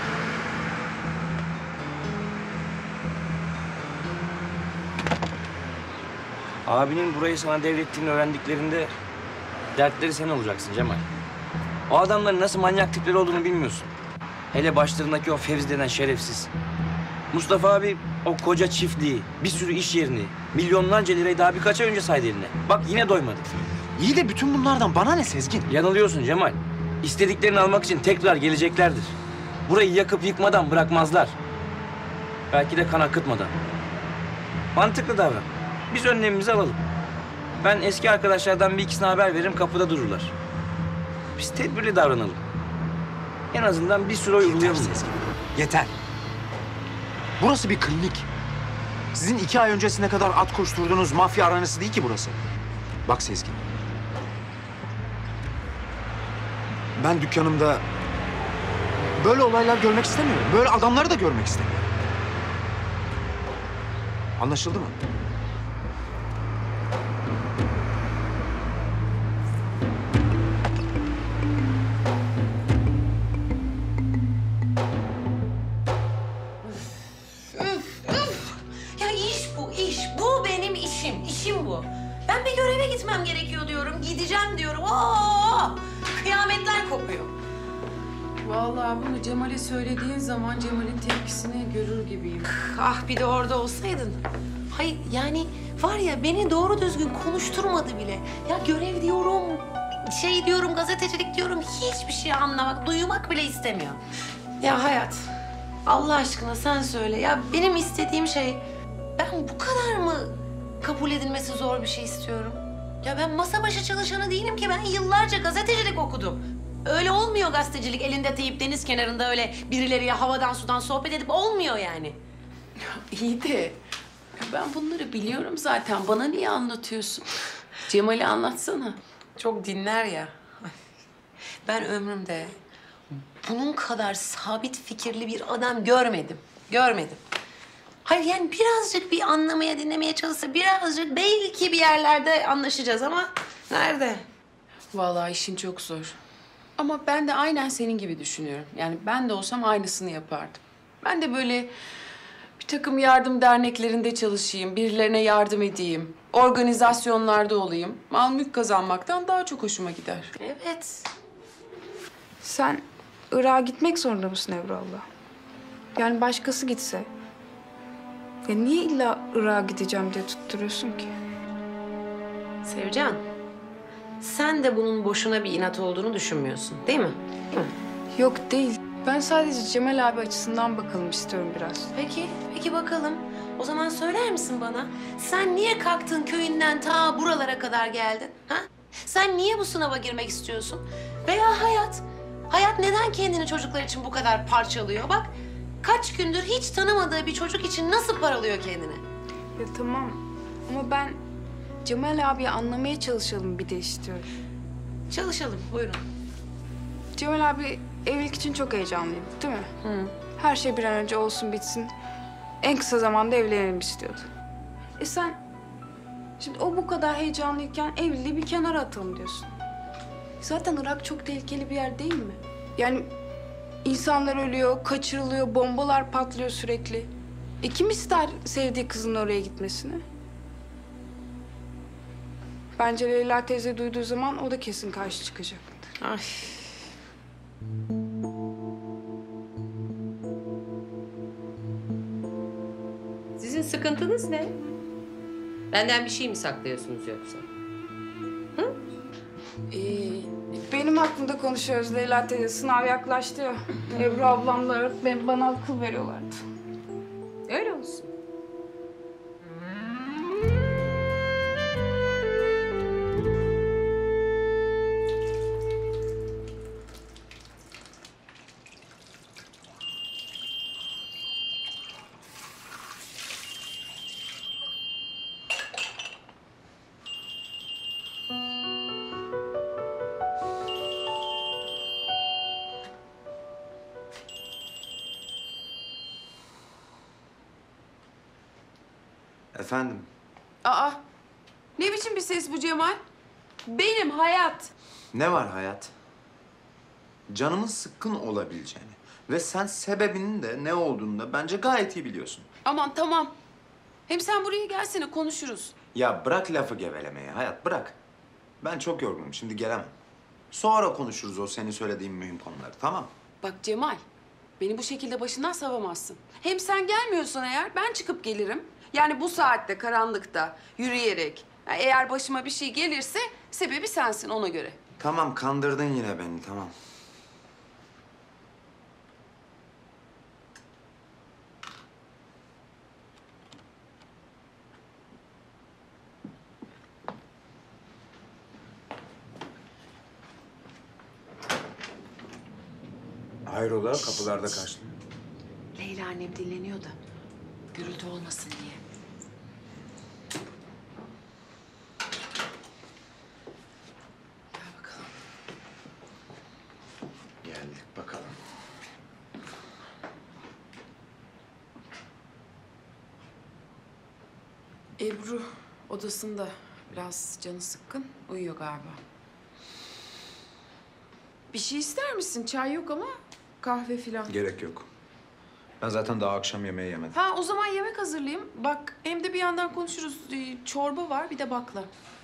Abinin burayı sana devrettiğini öğrendiklerinde dertleri sen olacaksın Cemal. O adamların nasıl manyak tipleri olduğunu bilmiyorsun. Hele başlarındaki o Fevzi denen şerefsiz. Mustafa abi o koca çiftliği, bir sürü iş yerini, milyonlarca lirayı daha birkaç ay önce saydı eline. Bak yine doymadı. İyi de bütün bunlardan bana ne Sezgin? Yanılıyorsun Cemal. İstediklerini almak için tekrar geleceklerdir. Burayı yakıp yıkmadan bırakmazlar. Belki de kan akıtmadan. Mantıklı davran. Biz önlemimizi alalım. Ben eski arkadaşlardan bir ikisine haber veririm, kapıda dururlar. Biz tedbirli davranalım. En azından bir süre uygulayalım. Yeter. Burası bir klinik. Sizin iki ay öncesine kadar at koşturduğunuz mafya aranası değil ki burası. Bak Sezgin. Ben dükkanımda böyle olaylar görmek istemiyorum. Böyle adamları da görmek istemiyorum. Anlaşıldı mı? Ya iş bu, iş. Bu benim işim, işim bu. Ben bir göreve gitmem gerekiyor diyorum, gideceğim diyorum. Oo, kıyametler kopuyor. Vallahi bunu Cemal'e söylediğin zaman Cemal'in tepkisini görür gibiyim. Ah bir de orada olsaydın. Hayır yani var ya beni doğru düzgün konuşturmadı bile. Ya görev diyorum, şey diyorum, gazetecilik diyorum. Hiçbir şey anlamak, duymak bile istemiyor. Ya Hayat, Allah aşkına sen söyle. Ya benim istediğim şey, ben bu kadar mı kabul edilmesi zor bir şey istiyorum? Ya ben masa başı çalışanı değilim ki. Ben yıllarca gazetecilik okudum. Öyle olmuyor gazetecilik. Elinde teyip deniz kenarında öyle birileriyle havadan sudan sohbet edip olmuyor yani. İyi de ben bunları biliyorum zaten. Bana niye anlatıyorsun? Cemal'i anlatsana. Çok dinler ya. Ben ömrümde bunun kadar sabit fikirli bir adam görmedim. Görmedim. Hayır yani birazcık bir anlamaya, dinlemeye çalışsa birazcık belki bir yerlerde anlaşacağız ama nerede? Vallahi işin çok zor. Ama ben de aynen senin gibi düşünüyorum. Yani ben de olsam aynısını yapardım. Ben de böyle bir takım yardım derneklerinde çalışayım, birilerine yardım edeyim, organizasyonlarda olayım. Mal mülk kazanmaktan daha çok hoşuma gider. Evet. Sen Irak'a gitmek zorunda mısın Ebru abla? Yani başkası gitse. Ya niye illa Irak'a gideceğim diye tutturuyorsun ki? Sevcan, sen de bunun boşuna bir inat olduğunu düşünmüyorsun değil mi? Hı. Yok değil. Ben sadece Cemal abi açısından bakalım istiyorum biraz. Peki, peki bakalım. O zaman söyler misin bana? Sen niye kalktın köyünden ta buralara kadar geldin? Ha? Sen niye bu sınava girmek istiyorsun? Veya Hayat, Hayat neden kendini çocuklar için bu kadar parçalıyor? Bak, kaç gündür hiç tanımadığı bir çocuk için nasıl paralıyor kendini? Ya tamam ama ben Cemal abiyi anlamaya çalışalım bir de istiyorum. Çalışalım, buyurun. Cemal abi evlilik için çok heyecanlıydı değil mi? Hı. Her şey bir an önce olsun bitsin. En kısa zamanda evlenelim istiyordu. E sen şimdi o bu kadar heyecanlıyken evliliği bir kenara atalım diyorsun. Zaten Irak çok tehlikeli bir yer değil mi? Yani insanlar ölüyor, kaçırılıyor, bombalar patlıyor sürekli. E kim ister sevdiği kızın oraya gitmesini? Bence Leyla teyze duyduğu zaman o da kesin karşı çıkacak. Ay. Sizin sıkıntınız ne? Benden bir şey mi saklıyorsunuz yoksa? Hı? Ee, benim hakkımda konuşuyoruz Leyla teyze. Sınav yaklaştı ya. Ebru ablamla öğretmen bana akıl veriyorlardı. Öyle olsun. Efendim? Aa, ne biçim bir ses bu Cemal? Benim Hayat. Ne var Hayat? Canımın sıkkın olabileceğini ve sen sebebinin de ne olduğunu da bence gayet iyi biliyorsun. Aman tamam. Hem sen buraya gelsene konuşuruz. Ya bırak lafı gevelemeyi Hayat, bırak. Ben çok yorgunum, şimdi gelemem. Sonra konuşuruz o senin söylediğin mühim konuları, tamam? Bak Cemal, beni bu şekilde başından savamazsın. Hem sen gelmiyorsan eğer ben çıkıp gelirim. Yani bu saatte, karanlıkta, yürüyerek. Yani eğer başıma bir şey gelirse sebebi sensin ona göre. Tamam, kandırdın yine beni, tamam. Hayrola, kapılarda kaçtın? Leyla annem dinleniyor da gürültü olmasın diye. Gel bakalım. Geldik bakalım. Ebru odasında. Biraz canı sıkkın. Uyuyor galiba. Bir şey ister misin? Çay yok ama kahve filan. Gerek yok. Ben zaten daha akşam yemeği yemedim. Ha o zaman yemek hazırlayayım. Bak hem de bir yandan konuşuruz. Ee, Çorba var bir de bakla.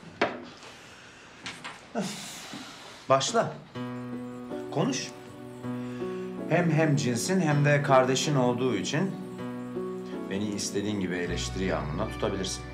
Başla. Konuş. Hem hem cinsin hem de kardeşin olduğu için beni istediğin gibi eleştiri yağmuruna tutabilirsin.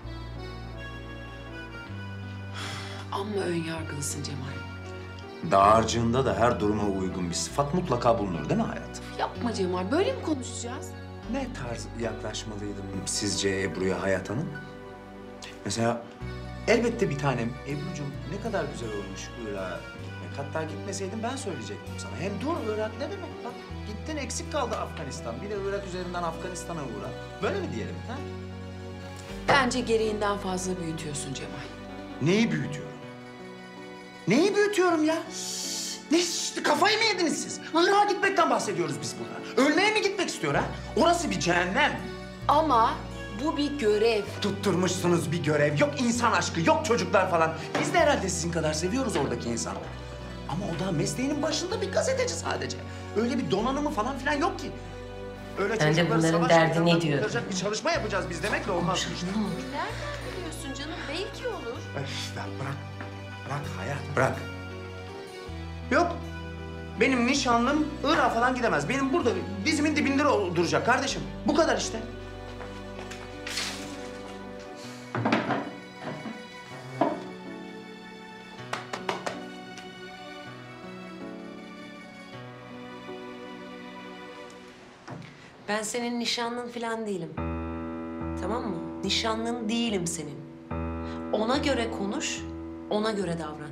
Amma ön yargılısın Cemal. Dağarcığında da her duruma uygun bir sıfat mutlaka bulunur değil mi hayatım? Yapma Cemal. Böyle mi konuşacağız? Ne tarz yaklaşmalıydım sizce Ebru'ya Hayat Hanım? Mesela elbette bir tanem Ebru'cum ne kadar güzel olmuş Irak'a gitmek. Hatta gitmeseydim ben söyleyecektim sana. Hem dur Irak ne demek bak. Gittin eksik kaldı Afganistan. Bir de Irak üzerinden Afganistan'a uğra. Böyle mi diyelim ha? Bence gereğinden fazla büyütüyorsun Cemal. Neyi büyütüyorum? Neyi büyütüyorum ya? Ne işte kafayı mı yediniz siz? Irak'a gitmekten bahsediyoruz biz burada. Ölmeye mi gitmek istiyor ha? Orası bir cehennem. Ama bu bir görev. Tutturmuşsunuz bir görev. Yok insan aşkı, yok çocuklar falan. Biz de herhalde sizin kadar seviyoruz oradaki insanları. Ama o da mesleğinin başında bir gazeteci sadece. Öyle bir donanımı falan filan yok ki. Öyle Ben de çocukları bunların savaş derdini meydanına diyorum. kurtaracak bir çalışma yapacağız biz demekle olmaz. Nereden biliyorsun canım? Belki olur. Öf, ya bırak. Bırak hayat, bırak. Yok. Benim nişanlım Irak'a falan gidemez. Benim burada dizimin dibinde duracak kardeşim. Bu kadar işte. Ben senin nişanlın falan değilim. Tamam mı? Nişanlın değilim senin. Ona göre konuş, ona göre davran.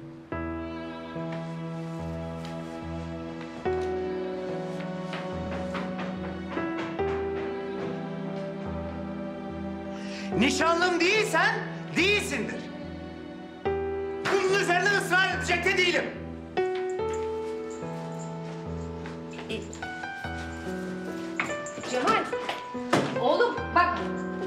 Nişanlım değilsen değilsindir. Bunun üzerine ısrar edecek de değilim. Cemal, oğlum bak.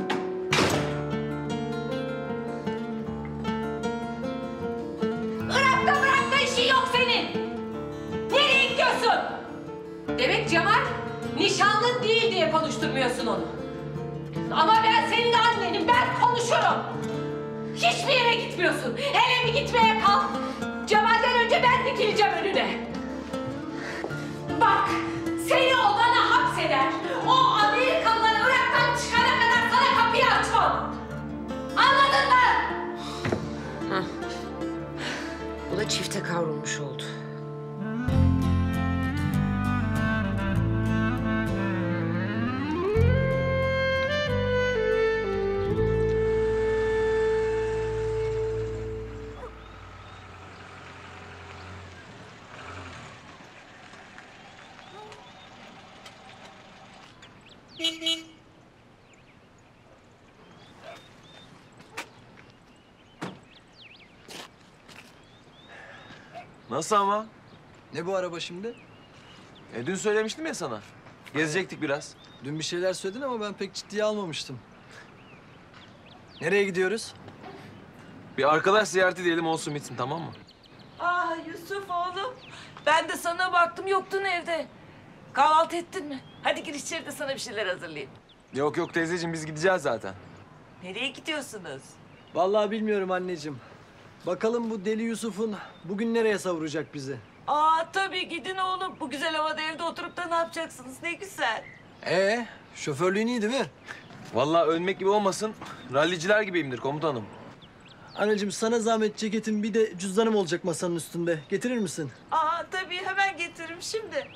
Irak'ta bırakta işin yok senin. Nereye gidiyorsun? Demek Cemal nişanlın değil diye konuşturmuyorsun onu. Ama ben senin annenim, ben konuşurum. Hiçbir yere gitmiyorsun. Hele bir gitmeye kalk. Cemal'den önce ben dikileceğim önüne. Bak, seni odana hapseder. O Amerikalıları Irak'tan çıkana kadar sana kapıyı açmam. Anladın mı? Hah. Bu da çifte kavrulmuş oldu. Nasıl ama? Ne bu araba şimdi? E dün söylemiştim ya sana. Gezecektik biraz. Dün bir şeyler söyledin ama ben pek ciddiye almamıştım. Nereye gidiyoruz? Bir arkadaş ziyareti diyelim olsun bitsin, tamam mı? Aa Yusuf oğlum. Ben de sana baktım yoktun evde. Kahvaltı ettin mi? Hadi gir içeri de sana bir şeyler hazırlayayım. Yok yok teyzeciğim, biz gideceğiz zaten. Nereye gidiyorsunuz? Vallahi bilmiyorum anneciğim. Bakalım bu deli Yusuf'un bugün nereye savuracak bizi? Aa tabii gidin oğlum. Bu güzel havada evde oturup da ne yapacaksınız? Ne güzel. Ee, şoförlüğün iyi değil mi? Vallahi ölmek gibi olmasın, ralliciler gibiyimdir komutanım. Anneciğim sana zahmet, ceketim bir de cüzdanım olacak masanın üstünde. Getirir misin? Aa tabii hemen getiririm şimdi.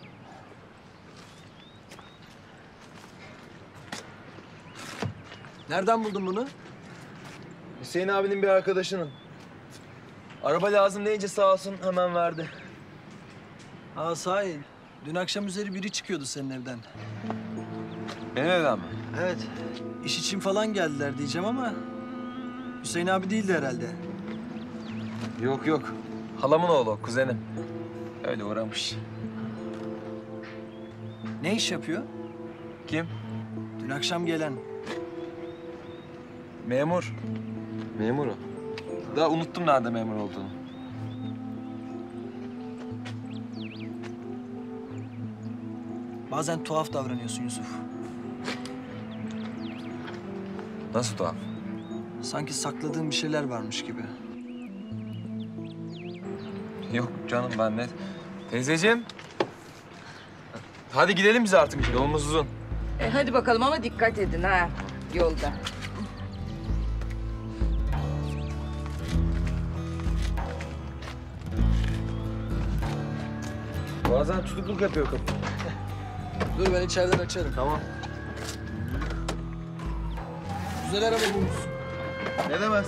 Nereden buldun bunu? Hüseyin abinin bir arkadaşının. Araba lazım deyince sağ olsun hemen verdi. Aa sahi. Dün akşam üzeri biri çıkıyordu senin evden. Benim evden mi? Evet. İş için falan geldiler diyeceğim ama... Hüseyin abi değildi herhalde. Yok yok. Halamın oğlu, kuzenim. Öyle uğramış. Ne iş yapıyor? Kim? Dün akşam gelen. Memur. Memur o. Daha unuttum nerede memur olduğunu. Bazen tuhaf davranıyorsun Yusuf. Nasıl tuhaf? Sanki sakladığın bir şeyler varmış gibi. Yok canım, ben ne? Teyzeciğim. Hadi gidelim biz artık. Yolumuz uzun. E, hadi bakalım ama dikkat edin ha yolda. Bazen tutukluk yapıyor kapı. Dur ben içeriden açarım. Tamam. Güzel araba bulmuşsun. Ne demez?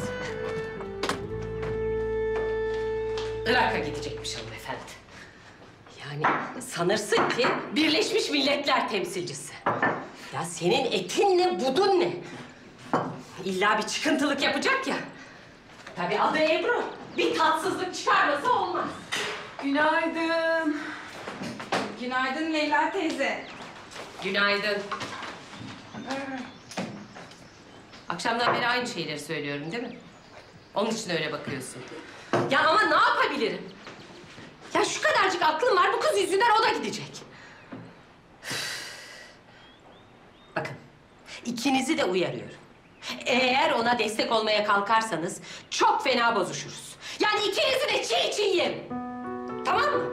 Irak'a gidecekmiş hanımefendi. Yani sanırsın ki Birleşmiş Milletler temsilcisi. Ya senin etin ne, budun ne? İlla bir çıkıntılık yapacak ya. Tabii adı Ebru. Bir tatsızlık çıkarması olmaz. Günaydın. Günaydın Leyla teyze. Günaydın. Akşamdan beri aynı şeyleri söylüyorum değil mi? Onun için öyle bakıyorsun. Ya ama ne yapabilirim? Ya şu kadarcık aklım var, bu kız yüzünden o da gidecek. Bakın, ikinizi de uyarıyorum. Eğer ona destek olmaya kalkarsanız çok fena bozuşuruz. Yani ikinizi de çiğ çiğ yerim. Tamam mı?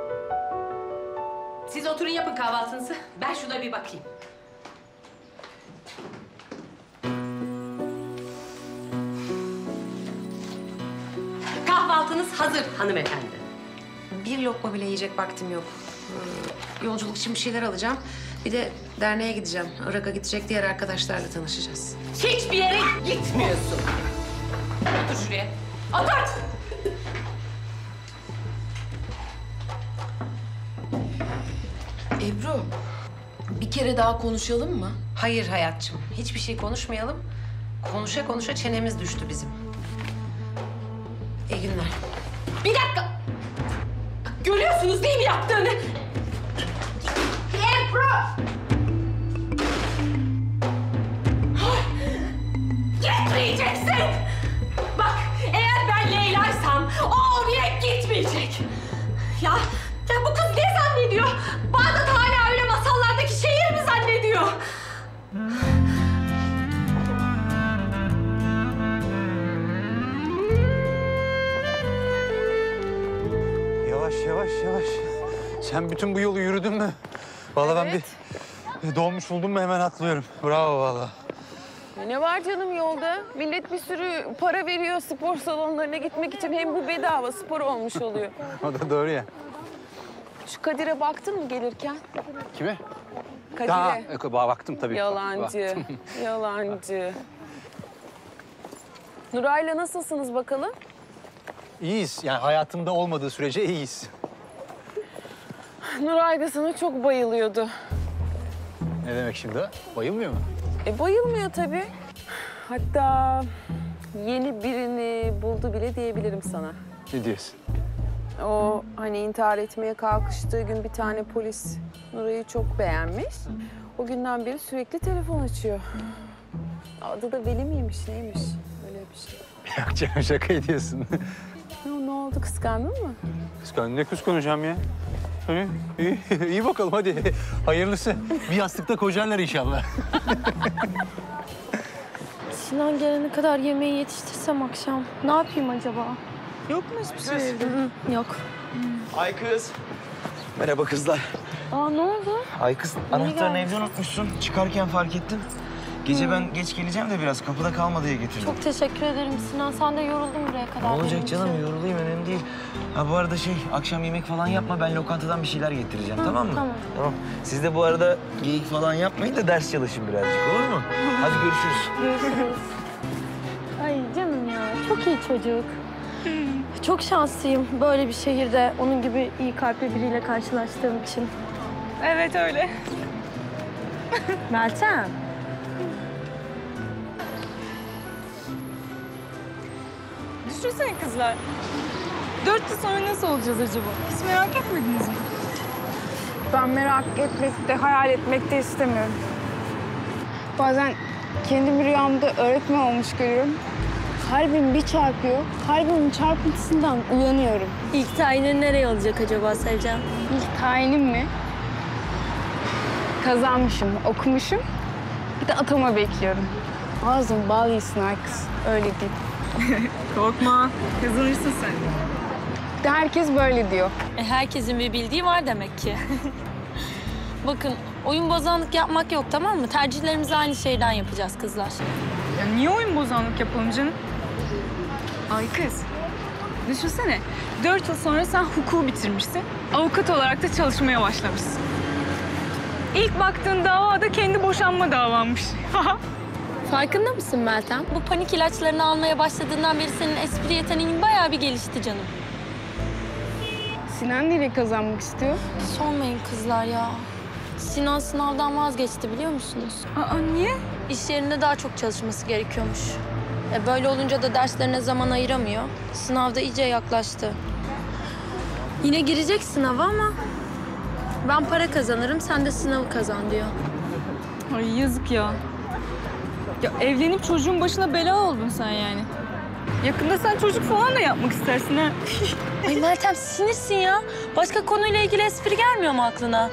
Siz oturun yapın kahvaltınızı. Ben şuna bir bakayım. Kahvaltınız hazır hanımefendi. Bir lokma bile yiyecek vaktim yok. Ee, Yolculuk için bir şeyler alacağım. Bir de derneğe gideceğim. Irak'a gidecek diğer arkadaşlarla tanışacağız. Hiçbir yere gitmiyorsun. Otur şuraya. Otur! Ebru, bir kere daha konuşalım mı? Hayır hayatçım, hiçbir şey konuşmayalım. Konuşa konuşa çenemiz düştü bizim. İyi günler. Bir dakika! Görüyorsunuz değil mi yaptığını? Ebru! Gitmeyeceksin! Bak, eğer ben Leyla'ysam o oraya gitmeyecek. Ya, ya bu kız ne zannediyor? Bağdat hala öyle masallardaki şehir mi zannediyor? Yavaş yavaş yavaş. Sen bütün bu yolu yürüdün mü? Vallahi Evet. ben bir dolmuş buldum mu hemen atlıyorum. Bravo vallahi. Ne var canım yolda? Millet bir sürü para veriyor spor salonlarına gitmek için. Hem bu bedava spor olmuş oluyor. O da doğru ya. Şu Kadir'e baktın mı gelirken? Kime? Kadir'e. Ha, e, baktım tabii. Yalancı, Baktım. yalancı. Nuray'la nasılsınız bakalım? İyiyiz. Yani hayatımda olmadığı sürece iyiyiz. Nuray da sana çok bayılıyordu. Ne demek şimdi? Bayılmıyor mu? E bayılmıyor tabii. Hatta yeni birini buldu bile diyebilirim sana. Ne diyorsun? O hani intihar etmeye kalkıştığı gün bir tane polis Nuray'ı çok beğenmiş. O günden beri sürekli telefon açıyor. Adı da Veli miymiş, neymiş? Öyle bir şey. Yok canım şaka ediyorsun. Ne, ne oldu, kıskandın mı? Kıskan ne kıskanacağım ya? İyi, iyi, iyi bakalım hadi. Hayırlısı. Bir yastıkta kocarlar inşallah. Sinan gelene kadar yemeği yetiştirsem akşam. Ne yapayım acaba? Yok mu hiçbir şey evde? Yok. Ay kız. Merhaba kızlar. Aa ne oldu? Ay kız Niye anahtarını geldin? evde unutmuşsun. Çıkarken fark ettim. Gece Hı. ben geç geleceğim de biraz kapıda kalma diye getirdim. Çok teşekkür ederim Sinan. Sen de yoruldun buraya kadar. Ne olacak benim canım, için. yorulayım önemli değil. Ha bu arada şey, akşam yemek falan yapma. Ben lokantadan bir şeyler getireceğim, Hı, tamam mı? tamam. Tamam. Siz de bu arada geyik falan yapmayın da ders çalışın birazcık, olur mu? Hadi görüşürüz. Görüşürüz. Ay canım ya. Çok iyi çocuk. Çok şanslıyım böyle bir şehirde onun gibi iyi kalpli biriyle karşılaştığım için. Evet öyle. Meltem. Düşünsene kızlar. Dört yıl sonra nasıl olacağız acaba? Hiç merak etmediniz mi? Ben merak etmek de, hayal etmek de istemiyorum. Bazen kendimi rüyamda öğretmen olmuş görüyorum. Kalbim bir çarpıyor, kalbimin çarpıntısından uyanıyorum. İlk tayini nereye alacak acaba Sevcan? İlk tayinim mi? Kazanmışım, okumuşum. Bir de atama bekliyorum. Ağzım bal yesin ay kız, öyle değil. Korkma, kazanırsın sen. Bir de herkes böyle diyor. E, herkesin bir bildiği var demek ki. Bakın oyun bozanlık yapmak yok tamam mı? Tercihlerimizi aynı şeyden yapacağız kızlar. Ya niye oyun bozanlık yapalım canım? Ay kız, düşünsene. Dört yıl sonra sen hukuku bitirmişsin. Avukat olarak da çalışmaya başlamışsın. İlk baktığın dava da kendi boşanma davanmış. Farkında mısın Meltem? Bu panik ilaçlarını almaya başladığından beri senin espri yeteneğin bayağı bir gelişti canım. Sinan nereye kazanmak istiyor? Sormayın kızlar ya. Sinan sınavdan vazgeçti biliyor musunuz? Aa niye? İş yerinde daha çok çalışması gerekiyormuş. E böyle olunca da derslerine zaman ayıramıyor. Sınavda iyice yaklaştı. Yine girecek sınava ama ben para kazanırım, sen de sınavı kazan diyor. Ay yazık ya. Ya evlenip çocuğun başına bela oldun sen yani. Yakında sen çocuk falan da yapmak istersin ha. Ay Meltem sinirsin ya. Başka konuyla ilgili espri gelmiyor mu aklına?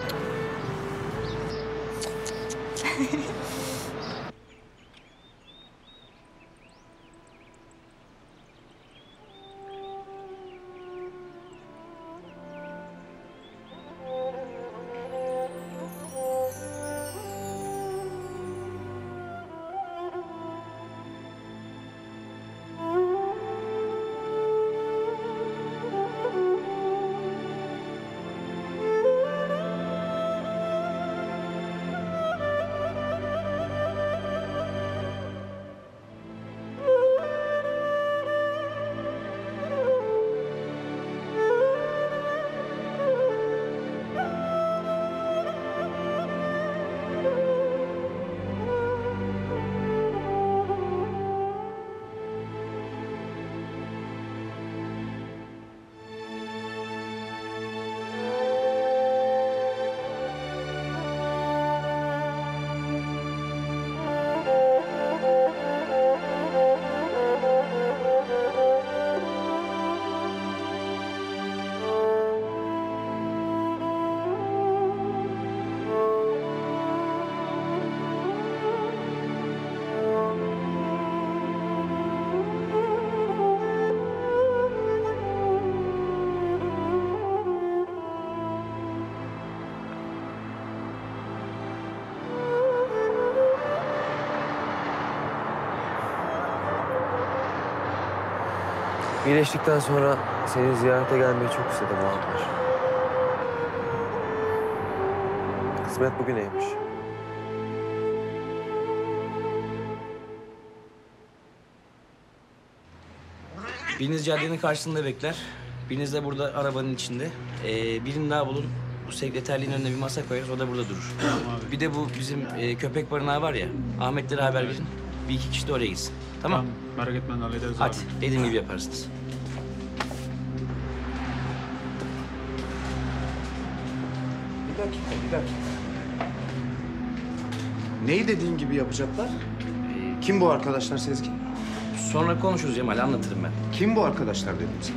İyileştikten sonra seni ziyarete gelmeyi çok istedim Mahmut. Kısmet bugüneymiş. Biriniz caddenin karşısında bekler. Biriniz de burada arabanın içinde. Ee, birini daha bulun. Bu sekreterliğin önüne bir masa koyarız. O da burada durur. Tamam Bir de bu bizim e, köpek barınağı var ya. Ahmetlere haber verin. Bir iki kişi de oraya gitsin. Tamam. Tamam, merak etme hallederiz Hadi abi. dediğim gibi yaparsınız. Bir dakika, bir dakika. Neyi dediğin gibi yapacaklar? Ee, Kim bu arkadaşlar Sezgin? Sonra konuşuruz Cemal, anlatırım ben. Kim bu arkadaşlar dedim sana?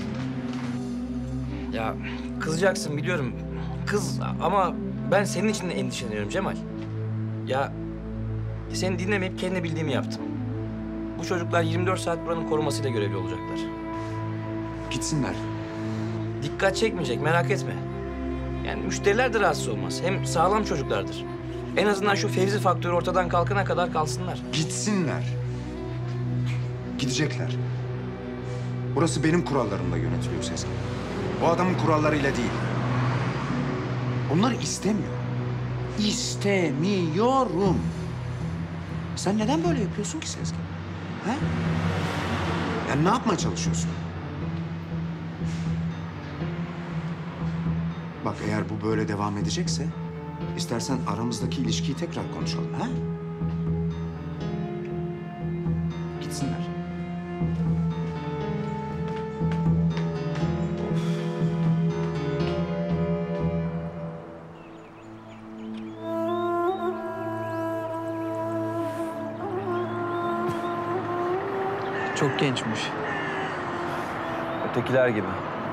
Ya kızacaksın biliyorum. Kız ama ben senin için de endişeleniyorum Cemal. Ya seni dinlemeyip kendi bildiğimi yaptım. Bu çocuklar yirmi dört saat buranın korumasıyla görevli olacaklar. Gitsinler. Dikkat çekmeyecek, merak etme. Yani müşteriler de rahatsız olmaz. Hem sağlam çocuklardır. En azından şu Fevzi faktörü ortadan kalkana kadar kalsınlar. Gitsinler. Gidecekler. Burası benim kurallarımla yönetiliyor Sezgin. O adamın kurallarıyla değil. Onlar istemiyor. İstemiyorum. Sen neden böyle yapıyorsun ki Sezgin? He? Yani ne yapmaya çalışıyorsun? Bak eğer bu böyle devam edecekse, istersen aramızdaki ilişkiyi tekrar konuşalım, ha? Gitsinler. Çok gençmiş. Ötekiler gibi.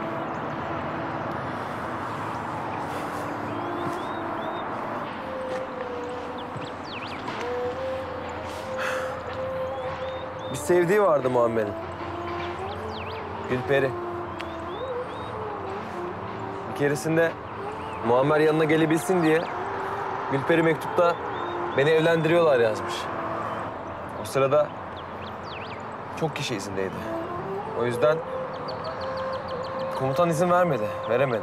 Bir sevdiği vardı Muammer'in. Gülperi. Bir keresinde Muammer yanına gelebilsin diye Gülperi mektupta beni evlendiriyorlar yazmış. O sırada çok kişi izindeydi. O yüzden komutan izin vermedi, veremedi.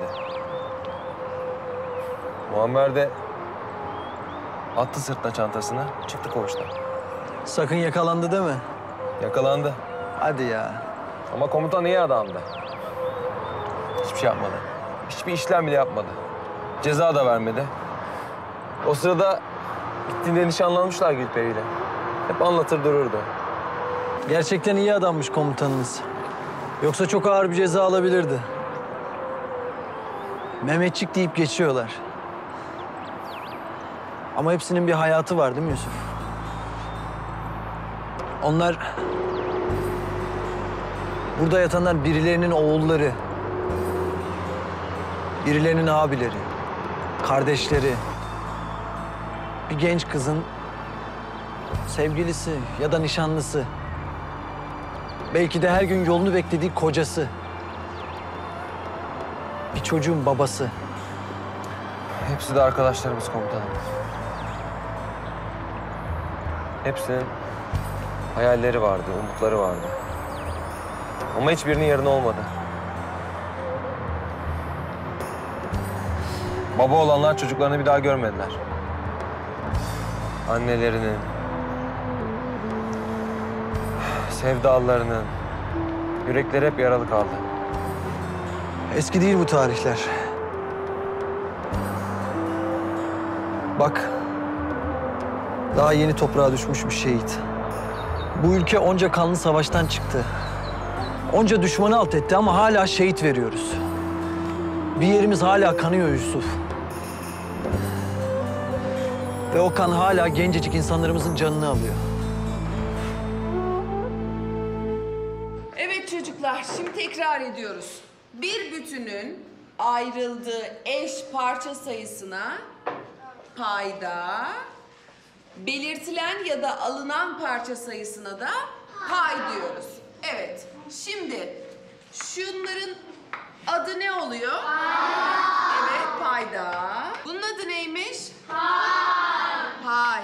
Muammer de attı sırtına çantasını, çıktı koğuştan. Sakın yakalandı deme. Yakalandı. Hadi ya. Ama komutan iyi adamdı. Hiçbir şey yapmadı. Hiçbir işlem bile yapmadı. Ceza da vermedi. O sırada gittiğinde nişanlanmışlar Gülperi'yle. Hep anlatır dururdu. Gerçekten iyi adammış komutanınız. Yoksa çok ağır bir ceza alabilirdi. Mehmetçik deyip geçiyorlar. Ama hepsinin bir hayatı var değil mi Yusuf? Onlar... Burada yatanlar birilerinin oğulları. Birilerinin abileri. Kardeşleri. Bir genç kızın sevgilisi ya da nişanlısı. Belki de her gün yolunu beklediği kocası. Bir çocuğun babası. Hepsi de arkadaşlarımız komutanım. Hepsinin hayalleri vardı, umutları vardı. Ama hiçbirinin yerine olmadı. Baba olanlar çocuklarını bir daha görmediler. Annelerinin, sevdalarının yürekleri hep yaralı kaldı. Eski değil bu tarihler. Bak, daha yeni toprağa düşmüş bir şehit. Bu ülke onca kanlı savaştan çıktı. Onca düşmanı alt etti ama hala şehit veriyoruz. Bir yerimiz hala kanıyor Yusuf. Ve o kan hala gencecik insanlarımızın canını alıyor. Evet çocuklar, şimdi tekrar ediyoruz. Bir bütünün ayrıldığı eş parça sayısına payda, belirtilen ya da alınan parça sayısına da pay diyoruz. Evet, şimdi şunların adı ne oluyor? Payda. Evet, payda. Bunun adı neymiş? Pay. Pay.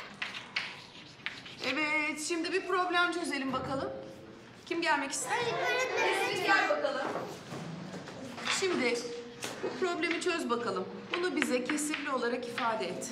Evet, şimdi bir problem çözelim bakalım. Kim gelmek ister? Nesrin gel bakalım. Şimdi bu problemi çöz bakalım. Bunu bize kesirli olarak ifade et.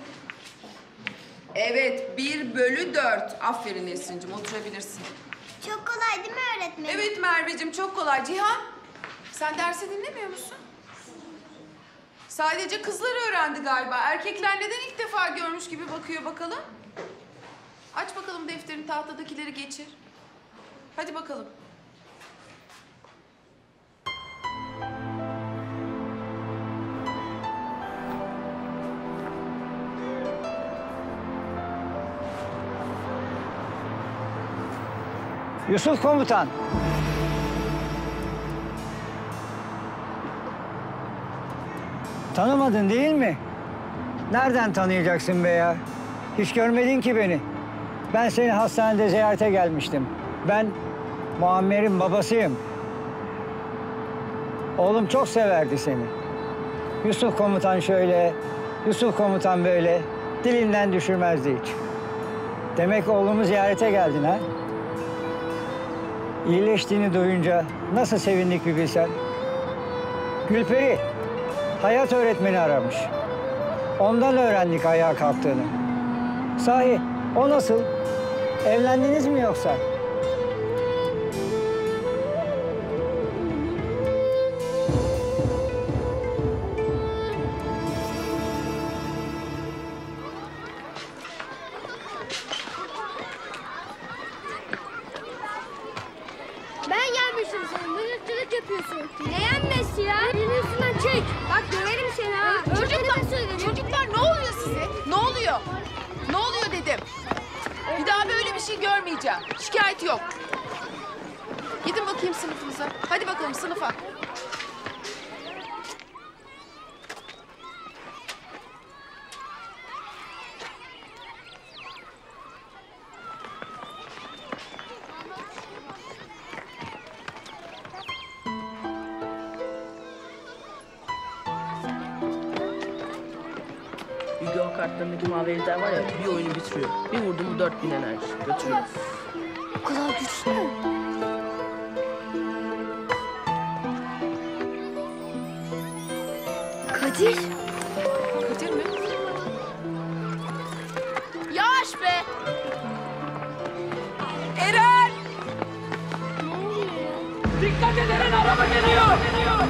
Evet, bir bölü dört. Aferin Nesrin'cim, oturabilirsin. Çok kolay değil mi öğretmenim? Evet Merveciğim, çok kolay. Cihan, sen dersi dinlemiyor musun? Sadece kızlar öğrendi galiba. Erkekler neden ilk defa görmüş gibi bakıyor bakalım? Aç bakalım defterin, tahtadakileri geçir. Hadi bakalım. Yusuf komutan. Tanımadın değil mi? Nereden tanıyacaksın be ya? Hiç görmedin ki beni. Ben seni hastanede ziyarete gelmiştim. Ben Muammer'in babasıyım. Oğlum çok severdi seni. Yusuf komutan şöyle, Yusuf komutan böyle. Dilinden düşürmezdi hiç. Demek oğlumu ziyarete geldin ha? İyileştiğini duyunca nasıl sevindik bir bilsen. Gülperi, hayat öğretmeni aramış. Ondan öğrendik ayağa kalktığını. Sahi, o nasıl? Evlendiniz mi yoksa? Ben gelmişim sen. Mızıkçılık yapıyorsun. Ne yenmesi ya? Elini üstünden çek. Bak döverim seni ha. Çocuklar, çocuklar ne oluyor size? Ne oluyor? Ne oluyor dedim. Bir daha böyle bir şey görmeyeceğim. Şikayet yok. Gidin bakayım sınıfınıza. Hadi bakalım sınıfa. Yu-Gi-Oh kartlarındaki mavi ejder var ya, bir oyunu bitiriyor. Bir vurdum mu dört bin enerji götürüyor. O kadar güçlü mü? Kadir. Kadir mi? Yavaş be. Eren. Dikkat edin, Eren araba geliyor. geliyor.